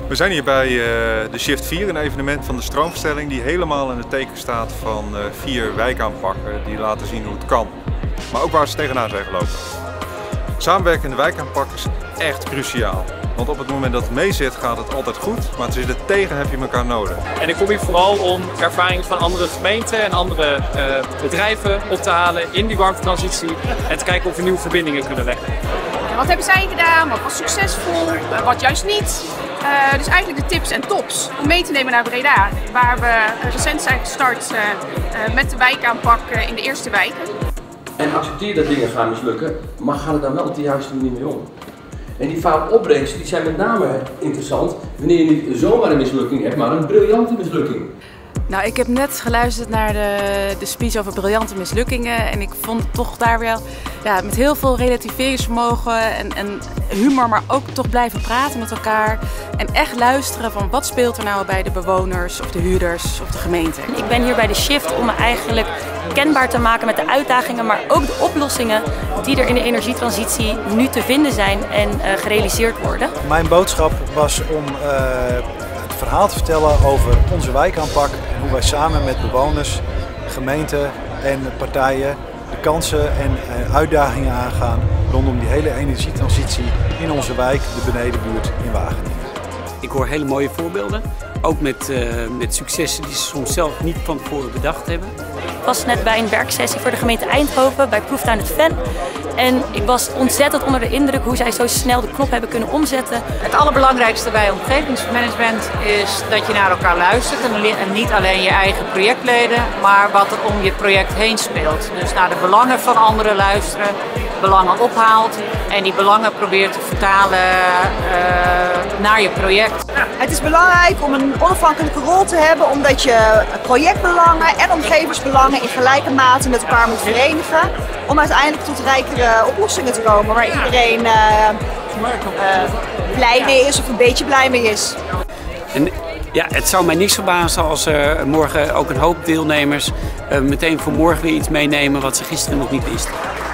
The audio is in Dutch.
We zijn hier bij de Shift 4, een evenement van de stroomverstelling die helemaal in het teken staat van 4 wijkaanpakken die laten zien hoe het kan. Maar ook waar ze tegenaan zijn gelopen. Samenwerken in de wijkaanpak is echt cruciaal. Want op het moment dat het mee zit gaat het altijd goed, maar zit het tegen heb je elkaar nodig. En ik kom hier vooral om ervaring van andere gemeenten en andere bedrijven op te halen in die warmtetransitie en te kijken of we nieuwe verbindingen kunnen leggen. Wat hebben zij gedaan? Wat was succesvol? Wat juist niet? Dus eigenlijk de tips en tops om mee te nemen naar Breda, waar we recent zijn gestart met de wijkaanpak in de eerste wijken. En accepteer dat dingen gaan mislukken, maar ga er dan wel op de juiste manier mee om. En die faalopbrengsten die zijn met name interessant wanneer je niet zomaar een mislukking hebt, maar een briljante mislukking. Nou, ik heb net geluisterd naar de speech over briljante mislukkingen en ik vond het toch daar wel met heel veel relativeringsvermogen en humor, maar ook toch blijven praten met elkaar en echt luisteren van wat speelt er nou bij de bewoners of de huurders of de gemeente. Ik ben hier bij de Shift om me eigenlijk kenbaar te maken met de uitdagingen, maar ook de oplossingen die er in de energietransitie nu te vinden zijn en gerealiseerd worden. Mijn boodschap was om het verhaal te vertellen over onze wijkaanpak en hoe wij samen met bewoners, gemeenten en partijen de kansen en uitdagingen aangaan rondom die hele energietransitie in onze wijk, de benedenbuurt in Wageningen. Ik hoor hele mooie voorbeelden, ook met successen die ze soms zelf niet van tevoren bedacht hebben. Ik was net bij een werksessie voor de gemeente Eindhoven bij Proeftuin het Ven. En ik was ontzettend onder de indruk hoe zij zo snel de knop hebben kunnen omzetten. Het allerbelangrijkste bij omgevingsmanagement is dat je naar elkaar luistert en niet alleen je eigen projectleden, maar wat er om je project heen speelt. Dus naar de belangen van anderen luisteren, belangen ophaalt en die belangen probeert te vertalen naar je project. Het is belangrijk om een onafhankelijke rol te hebben omdat je projectbelangen en omgevingsbelangen in gelijke mate met elkaar moet verenigen om uiteindelijk tot rijkere oplossingen te komen waar iedereen blij mee is of een beetje blij mee is. En ja, het zou mij niks verbazen als er morgen ook een hoop deelnemers meteen voor morgen weer iets meenemen wat ze gisteren nog niet wisten.